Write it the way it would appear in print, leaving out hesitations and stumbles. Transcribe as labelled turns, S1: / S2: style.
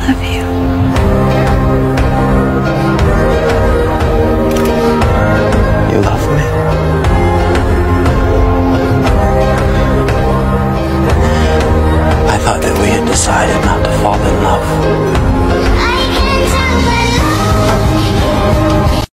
S1: love you.
S2: You love me? I thought that we had decided not to fall in love.
S3: I can't tell